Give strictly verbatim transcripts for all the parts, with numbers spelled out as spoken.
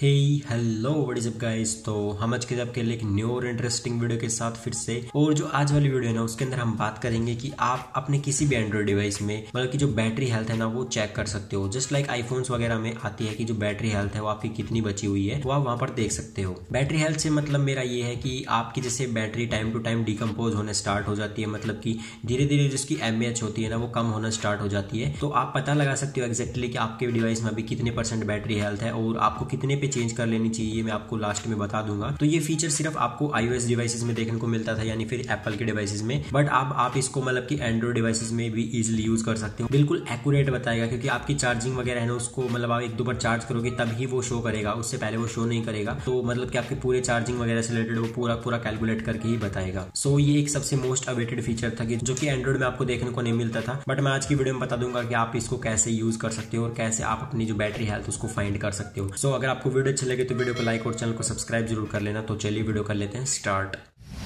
Hey hello what is up guys. तो हम आज के आपके लिए एक न्यू और इंटरेस्टिंग वीडियो के साथ फिर से, और जो आज वाली वीडियो है ना उसके अंदर हम बात करेंगे कि आप अपने किसी भी एंड्रॉइड डिवाइस में मतलब कि जो बैटरी हेल्थ है ना वो चेक कर सकते हो। जस्ट लाइक आईफोन्स वगैरह में आती है कि जो बैटरी हेल्थ है वो आपकी कितनी बची हुई है वो आप वहां पर देख सकते हो। बैटरी हेल्थ से मतलब मेरा ये है कि आपकी जैसे battery time to time decompose होने स्टार्ट हो जाती है, मतलब कि धीरे धीरे जिसकी एमएएच होती है ना वो कम होना स्टार्ट हो जाती है। तो आप पता लगा सकते हो एक्जैक्टली कि आपके डिवाइस में अभी कितने परसेंट बैटरी हेल्थ है और आपको कितने पे चेंज कर लेनी चाहिए, मैं आपको लास्ट में बता दूंगा। तो ये फीचर सिर्फ आपको आईओएस डिवाइसेस में देखने को मिलता था, यानी फिर एप्पल के डिवाइसेस में, बट अब आप इसको मतलब कि एंड्रॉइड डिवाइसेस में भी इजीली यूज कर सकते हो। बिल्कुल एक्यूरेट बताएगा, क्योंकि आपकी चार्जिंग वगैरह है ना उसको मतलब आप एक दो बार चार्ज करोगे तभी वो शो करेगा, उससे पहले वो शो नहीं करेगा। तो मतलब कि आपके पूरे चार्जिंग वगैरह से रिलेटेड वो पूरा पूरा कैलकुलेट करके ही बताएगा। सो ये एक सबसे मोस्ट अवेटेड फीचर था कि जो कि एंड्रॉइड में आपको देखने को नहीं मिलता था, बट मैं आज की वीडियो में बता दूंगा कि आप इसको कैसे यूज कर सकते हो और कैसे आप अपनी जो बैटरी हेल्थ उसको फाइंड कर सकते हो। सो so, अगर आपको वीडियो अच्छी लगे तो वीडियो को लाइक और चैनल को सब्सक्राइब जरूर कर लेना। तो चलिए वीडियो कर लेते हैं स्टार्ट।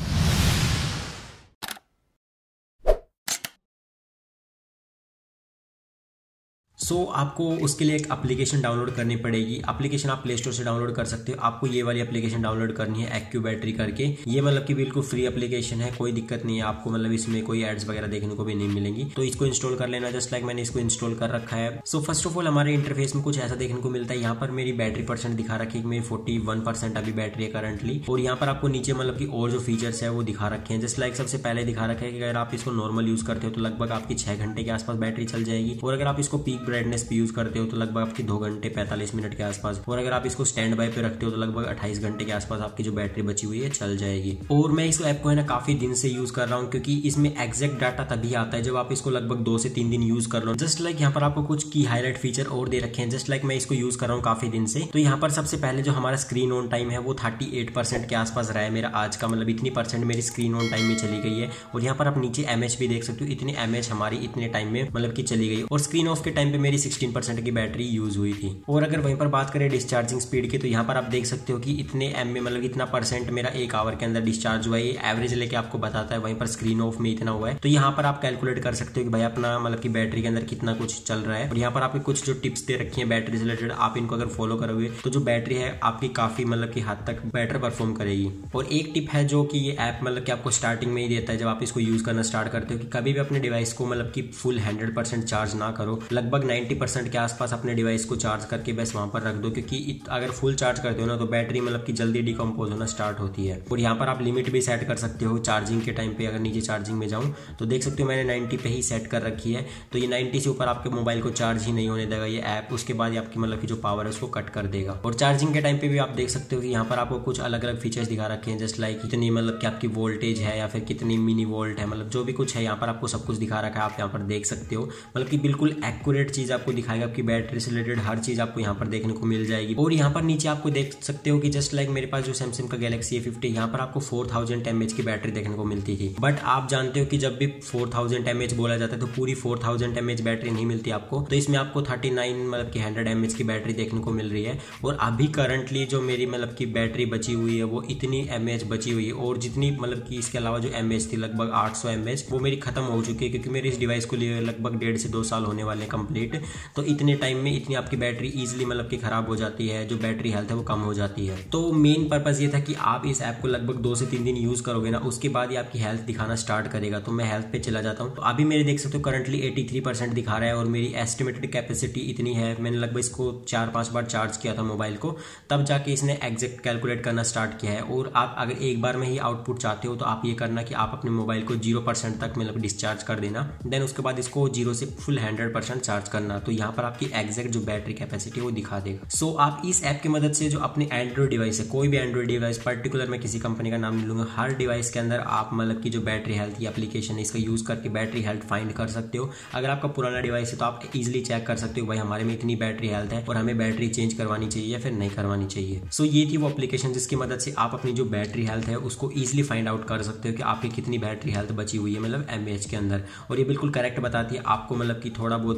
सो so, आपको उसके लिए एक एप्लीकेशन डाउनलोड करनी पड़ेगी। एप्लीकेशन आप प्ले स्टोर से डाउनलोड कर सकते हो। आपको ये वाली एप्लीकेशन डाउनलोड करनी है एक्यू बैटरी करके। ये मतलब कि बिल्कुल फ्री एप्लीकेशन है, कोई दिक्कत नहीं है आपको, मतलब इसमें कोई एड्स वगैरह देखने को भी नहीं मिलेंगी। तो इसको इंस्टॉल कर लेना, जस्ट लाइक मैंने इसको इंस्टॉल कर रखा है। सो फर्स्ट ऑफ ऑल हमारे इंटरफेस में कुछ ऐसा देखने को मिलता है। यहाँ पर मेरी बैटरी परसेंट दिखा रखी है, मेरी फोर्टी वन परसेंट अभी बैटरी है करंटली। और यहाँ पर आपको नीचे मतलब कि और जो फीचर्स है वो दिखा रखे हैं। जस्ट लाइक सबसे पहले दिखा रखा है कि अगर आप इसको नॉर्मल यूज करते हो तो लगभग आपकी छह घंटे के आसपास बैटरी चल जाएगी, और अगर आप इसको पीक ब्राइटनेस पे यूज करते हो तो लगभग आपकी दो घंटे पैंतालीस मिनट के आसपास, और अगर आप इसको स्टैंड बाय पे रखते हो तो लगभग अट्ठाईस घंटे के आसपास आपकी जो बैटरी बची हुई है चल जाएगी। और मैं इस ऐप को है ना काफी दिन से यूज कर रहा हूँ, क्योंकि इसमें एग्जैक्ट डाटा तभी आता है जब आप इसको लगभग दो से तीन दिन यूज कर लो। जस्ट लाइक यहाँ पर आपको कुछ की हाईलाइट फीचर और दे रखे हैं। जस्ट लाइक मैं इसको यूज कर रहा हूँ काफी दिन से। तो यहाँ पर सबसे पहले जो हमारा स्क्रीन ऑन टाइम है वो थर्टी एट परसेंट के आसपास रहा है मेरा आज का, मतलब इतनी परसेंट मेरी स्क्रीन ऑन टाइम में चली गई है। और यहाँ पर आप नीचे एमएच भी देख सकते हो, इतनी एमएच हमारी इतने टाइम में मतलब की चली गई। और स्क्रीन ऑफ के टाइम पे मेरी सिक्सटीन परसेंट की बैटरी यूज हुई थी। और अगर वहीं पर बात करें डिस्चार्जिंग स्पीड की, तो यहाँ पर आप देख सकते हो कि इतने एम में मतलब इतना परसेंट मेरा एक आवर के अंदर डिस्चार्ज हुआ है। एवरेज लेके आपको बताता है, वहीं पर स्क्रीन ऑफ में इतना हुआ है। तो यहाँ पर आप कैलकुलेट कर सकते हो कि भाई अपना मतलब कि बैटरी के अंदर कितना कुछ चल रहा है। और यहाँ पर आपके कुछ जो टिप्स दे रखी है बैटरी से रिलेटेड, आप इनको अगर फॉलो करोगे तो जो बैटरी है आपकी काफी मतलब की हद तक बेटर परफॉर्म करेगी। और एक टिप है जो कि ये ऐप मतलब कि आपको स्टार्टिंग में ही देता है जब आप इसको यूज करना स्टार्ट करते हो, कि कभी भी अपने डिवाइस को मतलब कि फुल हंड्रेड परसेंट चार्ज ना करो, लगभग नाइन्टी परसेंट के आसपास अपने डिवाइस को चार्ज करके बस वहां पर रख दो, क्योंकि अगर फुल चार्ज करते हो ना तो बैटरी मतलब कि जल्दी डिकम्पोज होना स्टार्ट होती है। और यहाँ पर आप लिमिट भी सेट कर सकते हो चार्जिंग के टाइम पे। अगर नीचे चार्जिंग में जाऊँ तो देख सकते हो मैंने नाइन्टी पे ही सेट कर रखी है। तो ये नाइन्टी से ऊपर आपके मोबाइल को चार्ज ही नहीं होने देगा ये ऐप, उसके बाद ये आपकी मतलब की जो पावर है उसको कट कर देगा। और चार्जिंग के टाइम पे भी आप देख सकते हो कि यहाँ पर आपको कुछ अलग अलग फीचर्स दिखा रखे हैं। जस्ट लाइक कितनी मतलब कि आपकी वोल्टेज है या फिर कितनी मिनी वोल्ट है, मतलब जो भी कुछ है यहाँ पर आपको सब कुछ दिखा रखा है। आप यहाँ पर देख सकते हो मतलब कि बिल्कुल एक्यूरेट चीज आपको दिखाएगा, आपकी बैटरी से रिलेटेड हर चीज आपको यहाँ पर देखने को मिल जाएगी। और यहाँ पर नीचे आपको देख सकते हो कि जस्ट लाइक मेरे पास जो सैमसंग का गैलेक्सी ए फिफ्टी, यहाँ पर आपको फोर थाउजेंड एमएच की बैटरी देखने को मिलती थी। बट आप जानते हो कि जब भी फोर थाउजेंड एमएच बोला जाता है तो पूरी फोर थाउजेंड एमएच बैटरी नहीं मिलती आपको। तो इसमें आपको थर्टी नाइन मतलब की हंड्रेड एमएच की बैटरी देखने को मिल रही है। और अभी करंटली जो मेरी मतलब की बैटरी बची हुई है वो इतनी एमएच बची हुई है, और जितनी मतलब की इसके अलावा जो एमएच थी लगभग आठ सौ एमएच वो मेरी खत्म हो चुकी है, क्योंकि मेरे इस डिवाइस को लिए लगभग डेढ़ से दो साल होने वाले कंप्लीट। तो इतने टाइम में इतनी आपकी बैटरी इजिली मतलब की खराब हो जाती है, जो बैटरी हेल्थ है वो कम हो जाती है। तो मेन पर्पस ये था कि आप इस ऐप को लगभग दो से तीन दिन यूज करोगे ना, उसके बाद ये आपकी हेल्थ दिखाना स्टार्ट करेगा। तो मैं हेल्थ पे चला जाता हूँ। तो अभी मेरे देख सकते हो करंटली तिरासी परसेंट दिखा रहा है, और मेरी एस्टिमेटेड कैपेसिटी इतनी है। मैंने लगभग इसको चार पांच बार चार्ज किया था मोबाइल को, तब जाके इसने एग्जैक्ट कैलकुलेट करना स्टार्ट किया है। और आप अगर एक बार में ही आउटपुट चाहते हो तो आप ये करना कि आप अपने मोबाइल को जीरो परसेंट तक मतलब डिस्चार्ज कर देना, देन उसके बाद इसको जीरो से फुल हंड्रेड परसेंट चार्ज करना। तो यहाँ पर आपकी एग्जैक्ट जो बैटरी कैपेसिटी वो दिखा देगा। सो आप इस ऐप की मदद से जो अपने एंड्रॉइड डिवाइस है, कोई भी एंड्रॉइड डिवाइस, पर्टिकुलर मैं किसी कंपनी का नाम नहीं लूंगा, हर डिवाइस के अंदर आप मतलब की जो बैटरी हेल्थ या एप्लीकेशन है इसका यूज करके बैटरी हेल्थ फाइंड कर सकते हो। अगर आपका पुराना डिवाइस है तो आप इजीली चेक कर सकते हो भाई हमारे में इतनी बैटरी हेल्थ है और हमें बैटरी चेंज करवानी चाहिए या फिर नहीं करवानी चाहिए। सो ये थी वो एप्लीकेशन जिसकी मदद से आप अपनी जो बैटरी हेल्थ है उसको इजिली फाइंड आउट कर सकते हो कि आपकी कितनी बैटरी हेल्थ बची हुई है मतलब एमएएच के अंदर। और ये बिल्कुल करेक्ट बताती है आपको, मतलब कि थोड़ा बहुत भी ये दिक्कत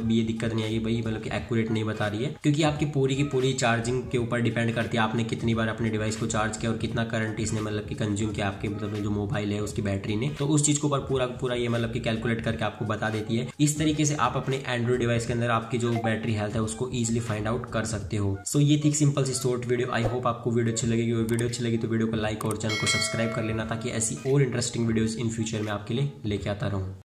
दिक्कत नहीं आएगी भाई, मतलब कि एक्यूरेट नहीं बता रही है, क्योंकि आपकी पूरी की पूरी चार्जिंग के ऊपर डिपेंड करती है आपने कितनी बार अपने डिवाइस को चार्ज किया और कितना करंट इसने मतलब कि कंज्यूम किया आपके मतलब जो मोबाइल है उसकी बैटरी ने। तो उस चीज के ऊपर पूरा पूरा ये मतलब कि कैलकुलेट करके आपको बता देती है। इस तरीके से आप अपने एंड्रॉइड डिवाइस के अंदर आपकी जो बैटरी हेल्थ है उसको इजिली फाइंड आउट कर सकते हो। सो so, ये थी सिंपल सी शॉर्ट वीडियो। आई होप आपको वीडियो अच्छी लगेगी। वीडियो अच्छी लगी तो वीडियो को लाइक और चैनल को सब्सक्राइब कर लेना, ताकि ऐसी और इंटरेस्टिंग वीडियोस इन फ्यूचर में आपके लिए लेके आता रहूं।